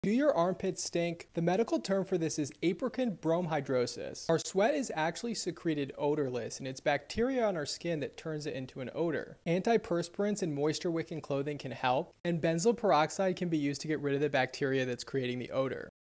Do your armpits stink? The medical term for this is apricot bromhidrosis. Our sweat is actually secreted odorless, and it's bacteria on our skin that turns it into an odor. Antiperspirants and moisture-wicking clothing can help, and benzoyl peroxide can be used to get rid of the bacteria that's creating the odor.